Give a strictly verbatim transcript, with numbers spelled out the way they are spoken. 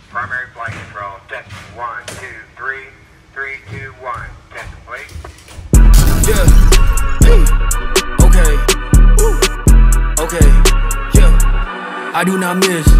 Primary flight control, test one, two, three, three, two, one, test complete. Yeah, hey, okay, Ooh. Okay, yeah, I do not miss.